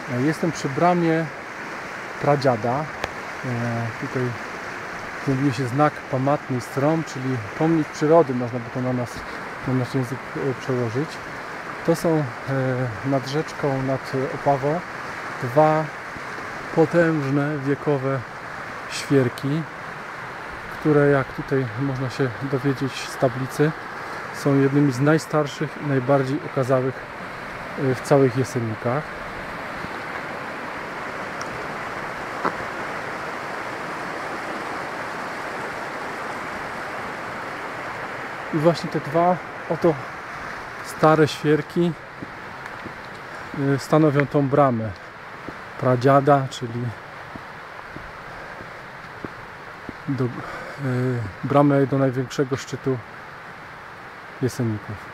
Jestem przy bramie pradziada. Tutaj znajduje się znak Pamatny Strom, czyli pomnik przyrody, można by to na nasz język przełożyć. To są nad rzeczką, nad Opawą dwa potężne, wiekowe świerki, które, jak tutaj można się dowiedzieć z tablicy, są jednymi z najstarszych i najbardziej okazałych w całych Jesenikach. I właśnie te dwa oto stare świerki stanowią tą bramę pradziada, czyli bramę do największego szczytu Jeseników.